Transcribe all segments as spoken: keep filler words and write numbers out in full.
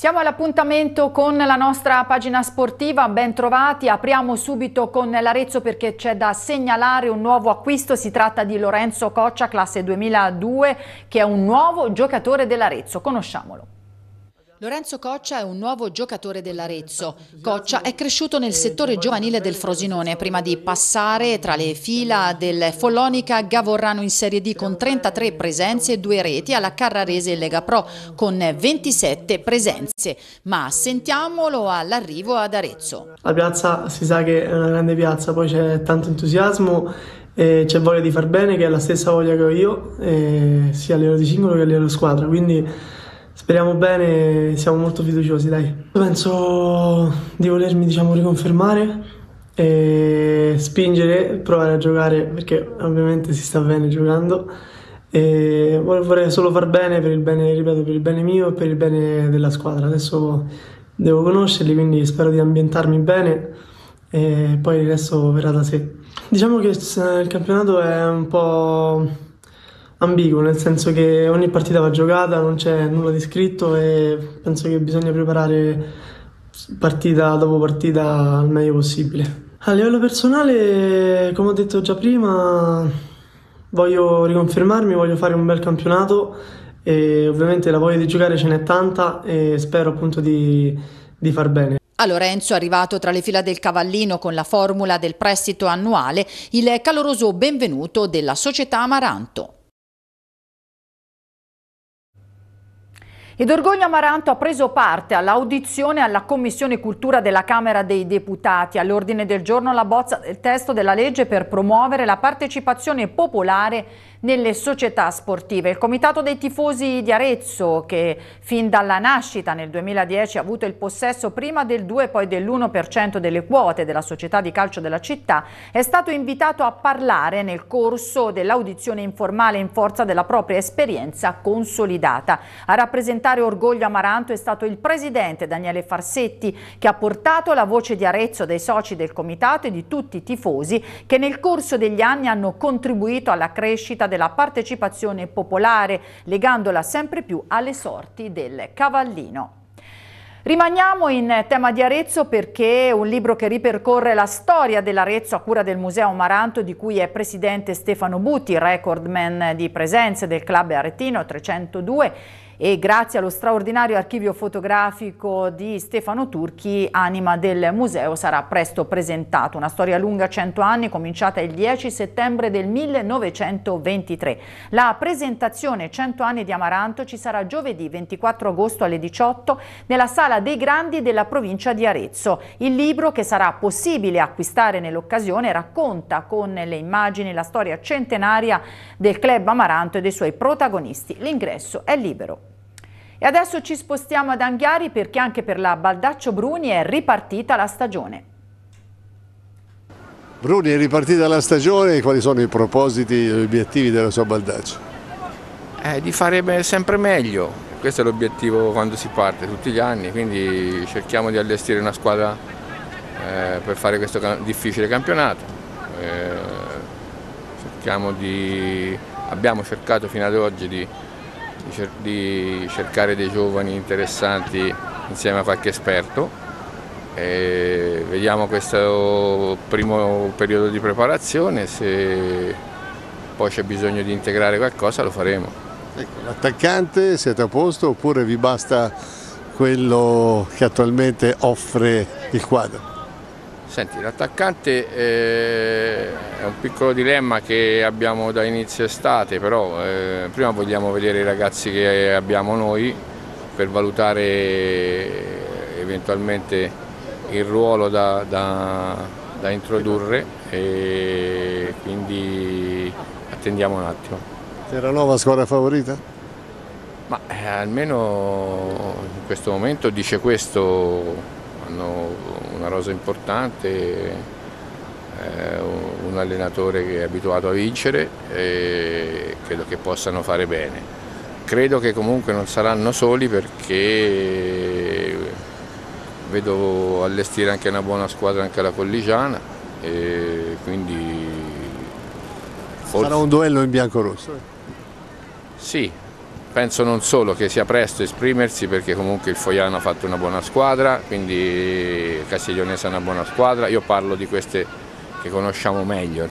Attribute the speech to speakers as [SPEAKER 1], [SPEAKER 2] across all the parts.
[SPEAKER 1] Siamo all'appuntamento con la nostra pagina sportiva, ben trovati, apriamo subito con l'Arezzo perché c'è da segnalare un nuovo acquisto, si tratta di Lorenzo Coccia, classe duemiladue, che è un nuovo giocatore dell'Arezzo, conosciamolo.
[SPEAKER 2] Lorenzo Coccia è un nuovo giocatore dell'Arezzo. Coccia è cresciuto nel settore giovanile del Frosinone prima di passare tra le fila del Follonica Gavorrano in Serie D con trentatré presenze e due reti, alla Carrarese in Lega Pro con ventisette presenze. Ma sentiamolo all'arrivo ad Arezzo.
[SPEAKER 3] La piazza si sa che è una grande piazza, poi c'è tanto entusiasmo e c'è voglia di far bene, che è la stessa voglia che ho io, eh, sia a livello di singolo che a livello di squadra, quindi speriamo bene, siamo molto fiduciosi, dai. Penso di volermi, diciamo, riconfermare e spingere, provare a giocare, perché ovviamente si sta bene giocando, e vorrei solo far bene per il bene, ripeto, per il bene mio e per il bene della squadra. Adesso devo conoscerli, quindi spero di ambientarmi bene e poi il resto verrà da sé. Diciamo che il campionato è un po' ambiguo, nel senso che ogni partita va giocata, non c'è nulla di scritto e penso che bisogna preparare partita dopo partita al meglio possibile. A livello personale, come ho detto già prima, voglio riconfermarmi, voglio fare un bel campionato e ovviamente la voglia di giocare ce n'è tanta e spero appunto di, di far bene.
[SPEAKER 2] A Lorenzo, arrivato tra le fila del Cavallino con la formula del prestito annuale, il caloroso benvenuto della società Amaranto.
[SPEAKER 1] Ed Orgoglio Amaranto ha preso parte all'audizione alla Commissione Cultura della Camera dei Deputati. All'ordine del giorno la bozza del testo della legge per promuovere la partecipazione popolare nelle società sportive. Il Comitato dei Tifosi di Arezzo, che fin dalla nascita nel duemiladieci ha avuto il possesso prima del due e poi dell'uno per cento delle quote della società di calcio della città, è stato invitato a parlare nel corso dell'audizione informale in forza della propria esperienza consolidata. A rappresentare Orgoglio Amaranto è stato il presidente Daniele Farsetti, che ha portato la voce di Arezzo, dei soci del comitato e di tutti i tifosi che nel corso degli anni hanno contribuito alla crescita della partecipazione popolare, legandola sempre più alle sorti del Cavallino. Rimaniamo in tema di Arezzo perché un libro che ripercorre la storia dell'Arezzo a cura del Museo Amaranto, di cui è presidente Stefano Butti, recordman di presenze del club aretino, trecentodue, e grazie allo straordinario archivio fotografico di Stefano Turchi, anima del museo, sarà presto presentato. Una storia lunga cento anni, cominciata il dieci settembre del millenovecentoventitré. La presentazione cento anni di Amaranto ci sarà giovedì ventiquattro agosto alle diciotto nella Sala dei Grandi della provincia di Arezzo. Il libro, che sarà possibile acquistare nell'occasione, racconta con le immagini la storia centenaria del club Amaranto e dei suoi protagonisti. L'ingresso è libero. E adesso ci spostiamo ad Anghiari perché anche per la Baldaccio Bruni è ripartita la stagione.
[SPEAKER 4] Bruni, è ripartita la stagione, quali sono i propositi e gli obiettivi della sua Baldaccio?
[SPEAKER 5] Eh, di fare sempre meglio, questo è l'obiettivo quando si parte tutti gli anni, quindi cerchiamo di allestire una squadra eh, per fare questo difficile campionato. Eh, cerchiamo di, abbiamo cercato fino ad oggi di di cercare dei giovani interessanti insieme a qualche esperto e vediamo questo primo periodo di preparazione, se poi c'è bisogno di integrare qualcosa lo faremo.
[SPEAKER 4] Ecco, l'attaccante siete a posto oppure vi basta quello che attualmente offre il quadro?
[SPEAKER 5] Senti, l'attaccante eh, è un piccolo dilemma che abbiamo da inizio estate, però eh, prima vogliamo vedere i ragazzi che abbiamo noi per valutare eventualmente il ruolo da, da, da introdurre e quindi attendiamo un attimo.
[SPEAKER 4] Terranova squadra favorita?
[SPEAKER 5] Ma eh, almeno in questo momento dice questo. Hanno una rosa importante, eh, un allenatore che è abituato a vincere e credo che possano fare bene. Credo che comunque non saranno soli perché vedo allestire anche una buona squadra anche la Colligiana e quindi
[SPEAKER 4] forse... Sarà un duello in bianco-rosso?
[SPEAKER 5] Sì, penso non solo che sia presto esprimersi, perché comunque il Fogliano ha fatto una buona squadra, quindi Castiglionese è una buona squadra, io parlo di queste che conosciamo meglio.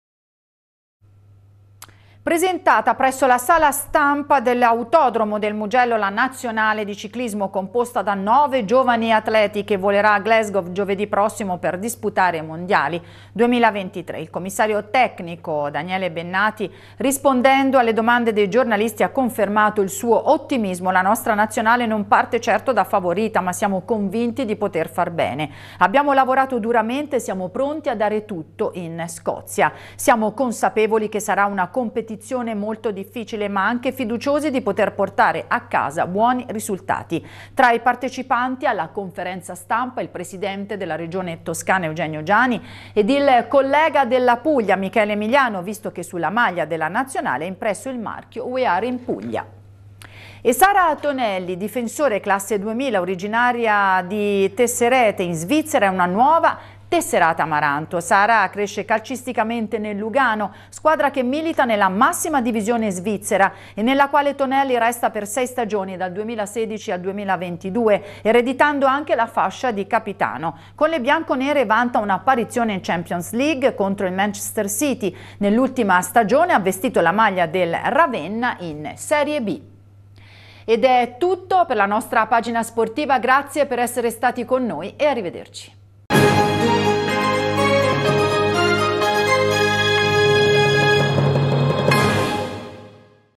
[SPEAKER 1] Presentata presso la sala stampa dell'Autodromo del Mugello la nazionale di ciclismo composta da nove giovani atleti che volerà a Glasgow giovedì prossimo per disputare i mondiali duemilaventitré. Il commissario tecnico Daniele Bennati, rispondendo alle domande dei giornalisti, ha confermato il suo ottimismo. La nostra nazionale non parte certo da favorita, ma siamo convinti di poter far bene. Abbiamo lavorato duramente e siamo pronti a dare tutto in Scozia. Siamo consapevoli che sarà una competizione molto difficile, ma anche fiduciosi di poter portare a casa buoni risultati. Tra i partecipanti alla conferenza stampa il presidente della regione toscana Eugenio Giani ed il collega della Puglia Michele Emiliano, visto che sulla maglia della nazionale è impresso il marchio We Are in Puglia. E Sara Tonelli, difensore classe duemila, originaria di Tesserete in Svizzera, è una nuova tesserata Amaranto. Sara cresce calcisticamente nel Lugano, squadra che milita nella massima divisione svizzera e nella quale Tonelli resta per sei stagioni dal duemilasedici al duemilaventidue, ereditando anche la fascia di capitano. Con le bianconere vanta un'apparizione in Champions League contro il Manchester City. Nell'ultima stagione ha vestito la maglia del Ravenna in Serie B. Ed è tutto per la nostra pagina sportiva, grazie per essere stati con noi e arrivederci.